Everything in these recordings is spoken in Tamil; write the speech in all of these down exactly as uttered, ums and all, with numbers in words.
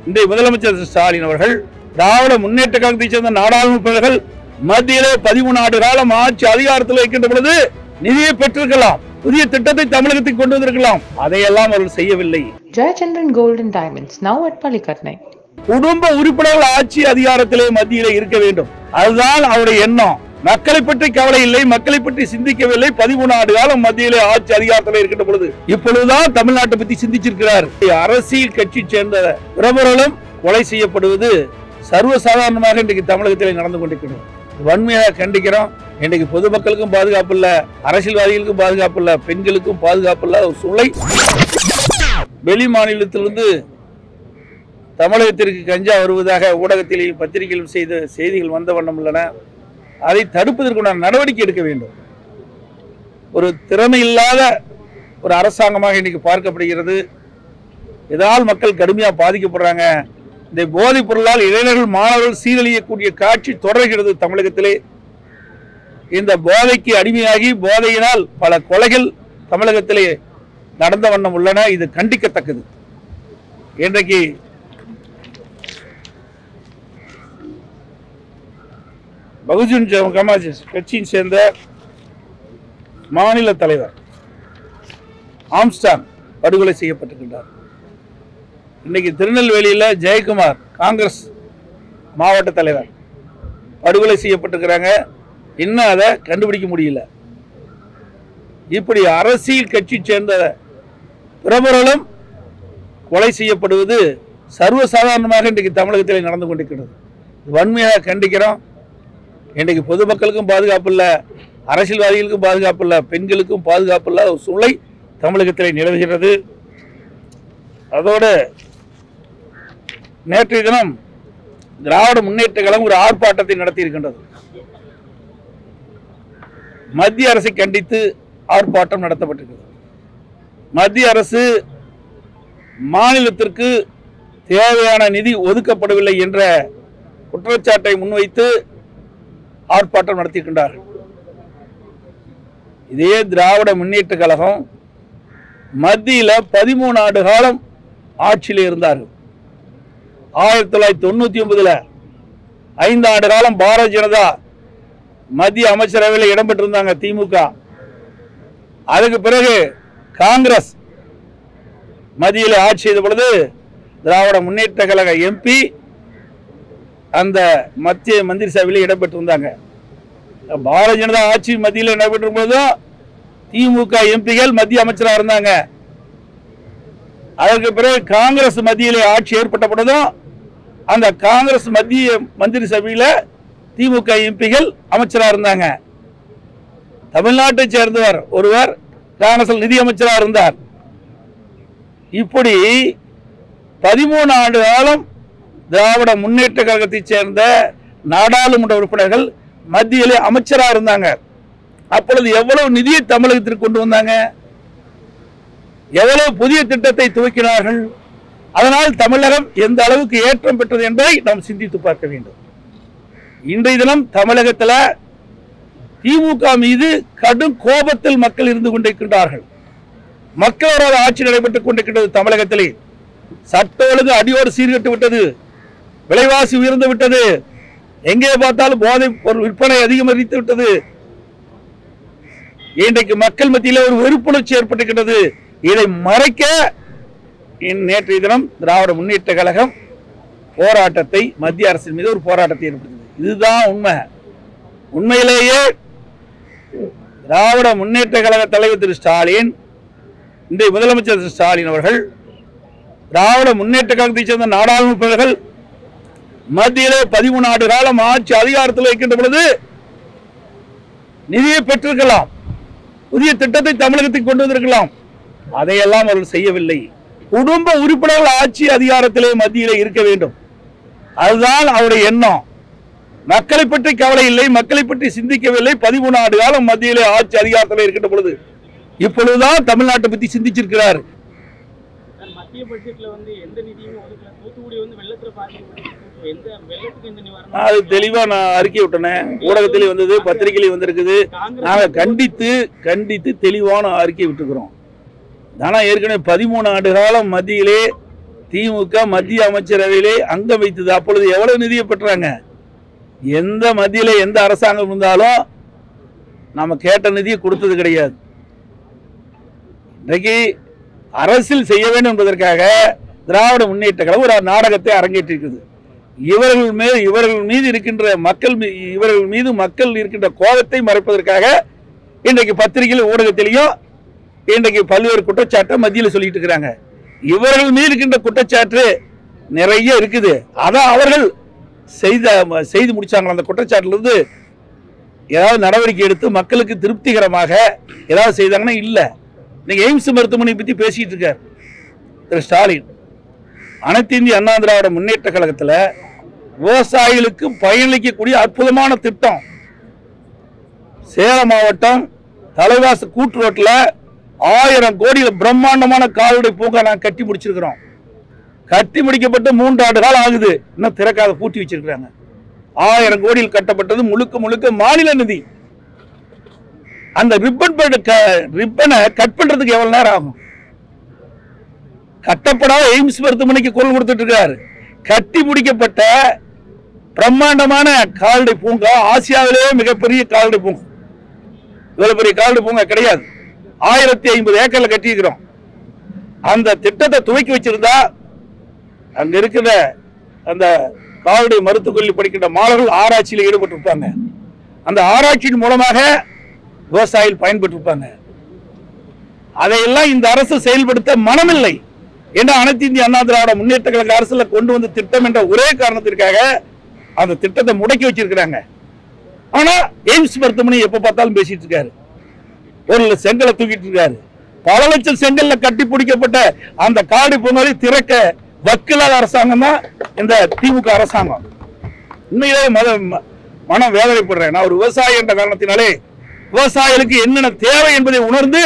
இன்றைய முதலமைச்சர் ஸ்டாலின் அவர்கள் திராவிட முன்னேற்ற கழகத்தை சேர்ந்த நாடாளுமன்ற மத்தியிலே பதிமூணு ஆண்டு காலம் ஆட்சி அதிகாரத்தில் இருக்கின்ற பொழுது நிதியை பெற்றிருக்கலாம், புதிய திட்டத்தை தமிழகத்துக்கு கொண்டு வந்திருக்கலாம். அதையெல்லாம் அவர்கள் செய்யவில்லை. Jayachandran Gold and Diamonds, now at Palikatnai. குடும்ப உறுப்பினர்கள் ஆட்சி அதிகாரத்திலே மத்தியிலே இருக்க வேண்டும், அதுதான் அவருடைய எண்ணம். மக்களை பற்றி கவலை இல்லை, மக்களை பற்றி சிந்திக்கவில்லை. பதிமூணு ஆண்டு காலம் மத்தியிலே ஆட்சி அதிகாரத்தில் இருக்கின்ற பொழுது இப்பொழுதுதான் தமிழ்நாட்டை பற்றி சிந்திச்சிருக்கிறார். அரசியல் கட்சி சேர்ந்த பிரபலங்களும் கொலை செய்யப்படுவது சர்வசாதாரணமாக இன்றைக்கு தமிழகத்திலே நடந்து கொண்டிருக்கிறது. வன்மையாக கண்டிக்கிறோம். இன்றைக்கு பொதுமக்களுக்கும் பாதுகாப்பு இல்ல, அரசியல்வாதிகளுக்கும் பாதுகாப்பு இல்ல, பெண்களுக்கும் பாதுகாப்பு இல்ல. ஒரு சூழலை வெளி மாநிலத்திலிருந்து தமிழகத்திற்கு கஞ்சா வருவதாக ஊடகத்திலும் பத்திரிகையிலும் செய்த செய்திகள் வந்த வண்ணம் உள்ளன. அதை தடுப்பதற்குண்டான நடவடிக்கை எடுக்க வேண்டும். ஒரு திறமை இல்லாத ஒரு அரசாங்கமாக இன்னைக்கு பார்க்கப்படுகிறது. இதனால் மக்கள் கடுமையாக பாதிக்கப்படுறாங்க. இந்த போதைப் பொருளால் இளைஞர்கள் மாணவர்கள் சீரழியக்கூடிய காட்சி தொடர்கிறது தமிழகத்திலே. இந்த போதைக்கு அடிமையாகி போதையினால் பல கொலைகள் தமிழகத்திலே நடந்த வண்ணம் உள்ளன. இது கண்டிக்கத்தக்கது. இன்றைக்கு பகுஜன் சமாஜ் கட்சியின் சேர்ந்த மாநில தலைவர் ஆம்ஸ்டாங் படுகொலை செய்யப்பட்டிருக்கின்றார். இன்னைக்கு திருநெல்வேலியில் ஜெயக்குமார் காங்கிரஸ் மாவட்ட தலைவர் படுகொலை செய்யப்பட்டிருக்கிறாங்க. இன்னும் அதை கண்டுபிடிக்க முடியல. இப்படி அரசியல் கட்சி சேர்ந்த பிரபலங்களும் கொலை செய்யப்படுவது சர்வசாதாரணமாக இன்றைக்கு தமிழகத்தில் நடந்து கொண்டிருக்கிறது. வன்மையாக கண்டிக்கிறோம். இன்றைக்கு பொதுமக்களுக்கும் பாதுகாப்பு இல்லை, அரசியல்வாதிகளுக்கும் பாதுகாப்பு இல்லை, பெண்களுக்கும் பாதுகாப்பு இல்லாத ஒரு சூழலை தமிழகத்தில் நிலவுகிறது. அதோடு நேற்றைய தினம் திராவிட முன்னேற்ற கழகம் ஒரு ஆர்ப்பாட்டத்தை நடத்தி இருக்கின்றது. மத்திய அரசை கண்டித்து ஆர்ப்பாட்டம் நடத்தப்பட்டிருக்கிறது. மத்திய அரசு மாநிலத்திற்கு தேவையான நிதி ஒதுக்கப்படவில்லை என்ற குற்றச்சாட்டை முன்வைத்து ஆர்ப்பாட்டம் நடத்தியிருக்கின்றார்கள். இதே திராவிட முன்னேற்ற கழகம் மத்தியில் பதிமூணு ஆண்டு காலம் ஆட்சியில் இருந்தார்கள். ஆயிரத்தி தொள்ளாயிரத்தி தொண்ணூத்தி ஒன்பதுல ஐந்து ஆண்டு காலம் பாரதிய ஜனதா மத்திய அமைச்சரவையில் இடம்பெற்றிருந்தாங்க திமுக. அதுக்கு பிறகு காங்கிரஸ் மத்தியில் ஆட்சி செய்த பொழுது திராவிட முன்னேற்ற கழக எம்பி அந்த மத்திய மந்திரி சபையில் இடம்பெற்றிருந்தாங்க. பாரதிய ஜனதா ஆட்சி மத்தியில் இடம்பெற்றும் போதும் திமுக எம்பிகள் மத்திய அமைச்சராக இருந்தாங்க. அதற்கு பிறகு காங்கிரஸ் மத்தியிலே ஆட்சி ஏற்பட்ட பொழுதும் அந்த காங்கிரஸ் மத்திய மந்திரி சபையில் திமுக எம்பிகள் அமைச்சராக இருந்தாங்க. தமிழ்நாட்டை சேர்ந்தவர் ஒருவர் காங்கிரஸ் நிதி அமைச்சராக இருந்தார். இப்படி பதிமூணு ஆண்டு காலம் திராவிட முன்னேற்ற கழகத்தை சேர்ந்த நாடாளுமன்ற உறுப்பினர்கள் மத்தியிலே அமைச்சராக இருந்தாங்க. அப்பொழுது எவ்வளவு நிதியை தமிழகத்திற்கு கொண்டு வந்தாங்க, எவ்வளவு புதிய திட்டத்தை துவக்கினார்கள். அதனால் தமிழகம் எந்த அளவுக்கு ஏற்றம் பெற்றது என்பதை நாம் சிந்தித்து பார்க்க வேண்டும். இன்றைய தினம் தமிழகத்தில் திமுக மீது கடும் கோபத்தில் மக்கள் இருந்து கொண்டிருக்கின்றார்கள். மக்களோட ஆட்சி நடைபெற்றுக் கொண்டிருக்கின்றது. தமிழகத்திலே சட்ட ஒழுங்கு அடியோடு சீர்கட்டு விட்டது, விலைவாசி உயர்ந்து விட்டது, எங்கே பார்த்தாலும் போதைப் பொருள் விற்பனை அதிகரித்து விட்டது. இன்றைக்கு மக்கள் மத்தியில் ஒரு வெறுப்புணர்ச்சி ஏற்பட்டிருக்கிறது. இதை மறைக்க நேற்றைய தினம் திராவிட முன்னேற்ற கழகம் போராட்டத்தை மத்திய அரசின் மீது ஒரு போராட்டத்தை ஏற்படுத்தியது. இதுதான் உண்மை. உண்மையிலேயே திராவிட முன்னேற்ற கழக தலைவர் திரு ஸ்டாலின், இன்றைய முதலமைச்சர் திரு ஸ்டாலின் அவர்கள் திராவிட முன்னேற்ற கழகத்தை சேர்ந்த நாடாளுமன்ற மத்தியிலே பதிமூணு ஆண்டு காலம் ஆட்சி அதிகாரத்தில் இருக்கின்ற பொழுது நிதியை பெற்றிருக்கலாம், புதிய திட்டத்தை தமிழகத்துக்கு கொண்டு வந்திருக்கலாம். அதையெல்லாம் அவர்கள் செய்யவில்லை. குடும்ப உறுப்பினர்கள் ஆட்சி அதிகாரத்திலே மத்தியிலே இருக்க வேண்டும், அதுதான் அவருடைய எண்ணம். மக்களை பற்றி கவலை இல்லை, மக்களை பற்றி சிந்திக்கவில்லை. பதிமூணு ஆண்டு காலம் மத்தியிலே ஆட்சி அதிகாரத்தில் இருக்கின்ற பொழுது இப்பொழுதுதான் தமிழ்நாட்டை பற்றி சிந்திச்சிருக்கிறார். மத்திய பட்ஜெட்ல வந்து எந்த நிதியும் ஒதுக்கல. தூத்துக்குடி வந்து வெள்ளத்துல பாதிக்கப்பட்டது. எந்த வெள்ளத்துக்கு எந்த நிவாரணம்? அது தெளிவா நான் அறிக்கை விட்டேன். ஊடகத்திலே வந்தது, பத்திரிகையிலே வந்திருக்குது. நாங்க கண்டித்து கண்டித்து தெளிவான அறிக்கை விட்டுக்கிறோம். ஆனா ஏற்கனவே பதிமூணு ஆண்டு காலம் மத்தியிலே திமுக மத்திய அமைச்சரவையிலே அங்கம் வைத்தது. அப்பொழுது எவ்வளவு நிதியை பெற்றாங்க? எந்த மத்தியில எந்த அரசாங்கம் இருந்தாலும் நாம கேட்ட நிதியை கொடுத்தது கிடையாது. இன்றைக்கு அரசியல் செய்ய வேண்டும் என்பதற்காக திராவிட முன்னேற்ற கழகம் ஒரு நாடகத்தை அரங்கேற்றிருக்கிறது. இவர்கள் மீது இவர்கள் மீது இருக்கின்ற மக்கள் இவர்கள் மீது மக்கள் இருக்கின்ற கோபத்தை மறைப்பதற்காக இன்றைக்கு பத்திரிகையில் ஊடகத்திலையும் இன்றைக்கு பல்வேறு குற்றச்சாட்டை மத்தியில் சொல்லிட்டு இருக்கிறாங்க. இவர்கள் மீது இருக்கின்ற குற்றச்சாட்டு நிறைய இருக்குது. அதான் அவர்கள் செய்த செய்து முடிச்சாங்களா? அந்த குற்றச்சாட்டுல இருந்து ஏதாவது நடவடிக்கை எடுத்து மக்களுக்கு திருப்திகரமாக ஏதாவது செய்தாங்கன்னா இல்லை. இன்னைக்கு எய்ம்ஸ் மருத்துவமனை பற்றி பேசிட்டு இருக்கார் திரு ஸ்டாலின். அனைத்து இந்திய அண்ணா திராவிட முன்னேற்ற கழகத்தில் விவசாயிகளுக்கு பயனளிக்கக்கூடிய அற்புதமான திட்டம். சேலம் மாவட்டம் தலைவாச கூட்டு ரோட்டில் ஆயிரம் கோடியில் பிரம்மாண்டமான கால்நடை பூங்கா நாங்கள் கட்டி முடிச்சிருக்கிறோம். கட்டி முடிக்கப்பட்டு மூன்று ஆண்டு காலம் ஆகுது, இன்னும் திறக்காத பூட்டி வச்சிருக்கிறாங்க. ஆயிரம் கோடியில் கட்டப்பட்டது முழுக்க முழுக்க மாநில நிதி. அந்த ரிப்பன் ரிப்பனை கட் பண்றதுக்கு எவ்வளவு நேரம் ஆகும்? கட்டப்படாத எய்ம்ஸ் மருத்துவமனைக்கு குரல் கொடுத்துட்டு இருக்காரு. கட்டி முடிக்கப்பட்ட பிரம்மாண்டமான கால்நடை பூங்கா, ஆசியாவிலேயே மிகப்பெரிய கால்நடை பூங்கா. இவ்வளவு பெரிய கால்நடை பூங்கா கிடையாது. ஆயிரத்தி ஐம்பது ஏக்கர்ல கட்டியிருக்கிறோம். அந்த திட்டத்தை துவக்கி வச்சிருந்தா அங்க இருக்கிற அந்த கால்நடை மருத்துவக் கல்லூரி படிக்கின்ற மாணவர்கள் ஆராய்ச்சியில் ஈடுபட்டிருப்பாங்க. அந்த ஆராய்ச்சியின் மூலமாக விவசாயிகள் பயன்பெற்றிருப்பாங்க. அதையெல்லாம் இந்த அரசு செயல்படுத்த மனமில்லை. ஏன்னா அனைத்து இந்திய அண்ணா திராவிட முன்னேற்ற கழக அரசுல கொண்டு வந்த திட்டம் என்ற ஒரே காரணத்திற்காக அந்த திட்டத்தை முடக்கி வச்சிருக்கிறாங்க. ஆனா எய்ம்ஸ் மருத்துவமனை எப்ப பார்த்தாலும் பேசிட்டு இருக்காரு. ஒரு லட்சம் செங்கலை தூக்கிட்டு இருக்காரு. பல லட்சம் செங்கல்ல கட்டி பிடிக்கப்பட்ட அந்த காடு பூங்காவை திறக்க வக்கில்லாத அரசாங்கம் தான் இந்த திமுக அரசாங்கம். உண்மையிலே மத மனம் வேதனைப்படுறேன். நான் ஒரு விவசாயி என்ற காரணத்தினாலே விவசாயிகளுக்கு என்னென்ன தேவை என்பதை உணர்ந்து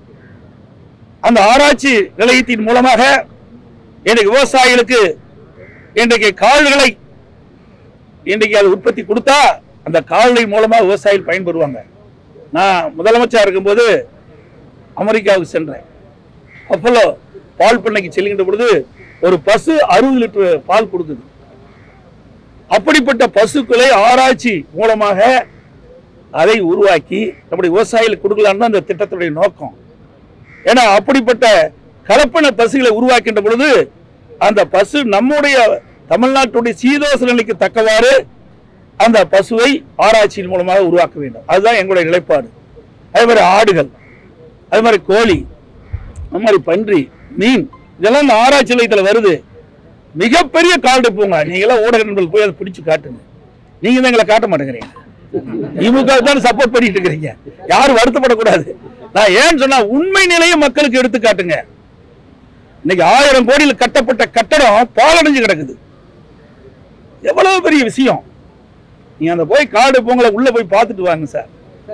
அந்த ஆராய்ச்சி நிலையத்தின் மூலமாக இன்றைக்கு விவசாயிகளுக்கு இன்றைக்கு கால்களை இன்றைக்கு அது உற்பத்தி கொடுத்தா அந்த கால்நடை மூலமாக விவசாயிகள் பயன்பெறுவாங்க. நான் முதலமைச்சர் இருக்கும்போது அமெரிக்காவுக்கு சென்றேன். அப்போலோ பால் பண்ணைக்கு செல்கின்ற பொழுது ஒரு பசு அறுபது லிட்டர் பால் கொடுக்குது. அப்படிப்பட்ட பசுக்களை ஆராய்ச்சி மூலமாக அதை உருவாக்கி நம்முடைய விவசாயிகளுக்கு கொடுக்கலான்னு தான் அந்த திட்டத்துடைய நோக்கம். ஏன்னா அப்படிப்பட்ட கலப்பன பசுகளை உருவாக்கின்ற பொழுது அந்த பசு நம்முடைய தமிழ்நாட்டுடைய சீதோச நிலைக்கு தக்கவாறு அந்த பசுவை ஆராய்ச்சியின் மூலமாக உருவாக்க வேண்டும். அதுதான் எங்களுடைய நிலைப்பாடு. அதே மாதிரி ஆடுகள், அதே மாதிரி கோழி, அது மாதிரி பன்றி, மீன், இதெல்லாம் இந்த ஆராய்ச்சி நிலையத்தில் வருது. மிகப்பெரிய கால்நடை பூங்கா. நீங்களாம் ஊடக நண்பர்கள் போய் அதை பிடிச்சு காட்டுங்க. நீங்க தான் எங்களை காட்ட மாட்டேங்கிறீங்க. திமுக தான் சப்போர்ட் பண்ணிட்டு இருக்கிறீங்க. யாரும் வருத்தப்படக்கூடாது. நான் ஏன்னு சொன்னா உண்மை நிலையை மக்களுக்கு எடுத்து காட்டுங்க. இன்னைக்கு ஆயிரம் கோடியில் கட்டப்பட்ட கட்டடம் பாலடைஞ்சு கிடக்குது. எவ்வளவு பெரிய விஷயம். நீங்க அந்த போய் காடு பொங்கலை உள்ள போய் பார்த்துட்டு வாங்க சார்.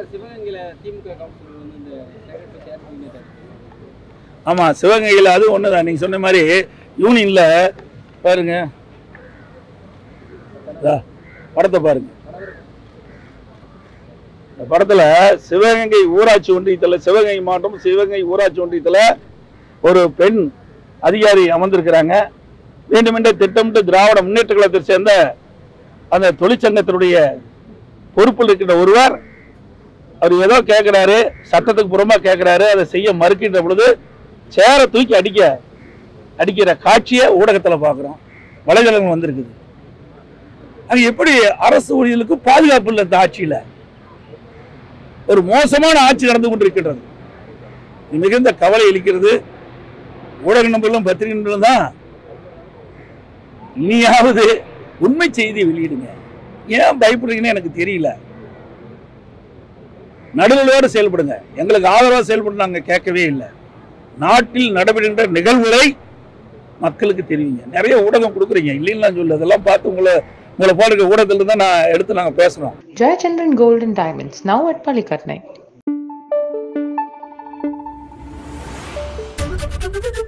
ஆமா, சிவகங்கையில் அது ஒண்ணுதான். நீங்க சொன்ன மாதிரி யூனியன்ல பாருங்க, படத்தை பாருங்க. இந்த படத்துல சிவகங்கை ஊராட்சி ஒன்றியத்தில், சிவகங்கை மாவட்டம் சிவகங்கை ஊராட்சி ஒன்றியத்தில் ஒரு பெண் அதிகாரி அமர்ந்திருக்கிறாங்க. வேண்டுமென்ற திட்டமிட்டு திராவிட முன்னேற்ற கழகத்தை சேர்ந்த அந்த தொழிற்சங்கத்தினுடைய பொறுப்பில் இருக்கின்ற ஒருவர் அவர் ஏதோ கேட்கிறாரு, சட்டத்துக்கு புறமா கேட்கிறாரு, அதை செய்ய மறுக்கின்ற பொழுது சேரை தூக்கி அடிக்க அடிக்கிற காட்சியை ஊடகத்தில் பார்க்குறோம். வலைதளங்கள் வந்திருக்குது. அது எப்படி அரசு ஊழியர்களுக்கு பாதுகாப்பு இல்லை. இந்த ஆட்சியில் ஒரு மோசமான ஆட்சி நடந்து கொண்டிருக்கின்றது. மிகுந்த கவலை அளிக்கிறது. ஊடக நம்பர்களும் பத்திரிகை நம்பர்களும் தான் இனியாவது உண்மை செய்தியை வெளியிடுங்க. ஏன் பயப்படுறீங்கன்னு எனக்கு தெரியல. நடுநிலையோடு செயல்படுங்க. எங்களுக்கு ஆதரவாக செயல்பட நாங்கள் கேட்கவே இல்லை. நாட்டில் நடைபெறுகின்ற நிகழ்வுகளை மக்களுக்கு தெரியுங்க. நிறைய ஊடகம் கொடுக்குறீங்க, இல்லைன்னா சொல்லு. அதெல்லாம் பார்த்து உங்களை உங்களை போடுற ஊடகத்தில் தான் நான் எடுத்து நாங்கள் பேசுகிறோம். Jayachandran Gold and Diamonds, now at Palikatnai.